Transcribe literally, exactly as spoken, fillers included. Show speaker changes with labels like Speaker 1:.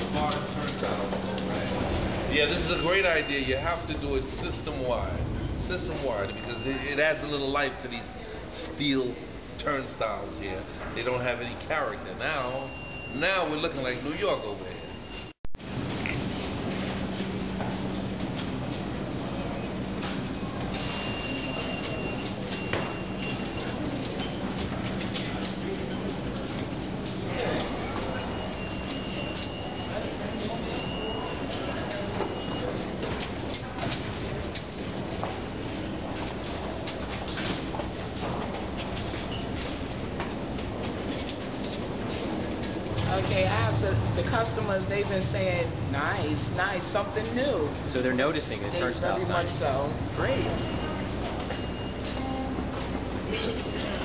Speaker 1: smart turnstile. Yeah, this is a great idea. You have to do it system-wide. System-wide, because it, it adds a little life to these steel turnstiles here. They don't have any character. Now, now we're looking like New York over here.
Speaker 2: Okay, I have the, the customers, they've been saying, nice, nice, something new.
Speaker 3: So they're noticing the
Speaker 2: They
Speaker 3: turnstile
Speaker 2: very
Speaker 3: sign.
Speaker 2: much so. Great.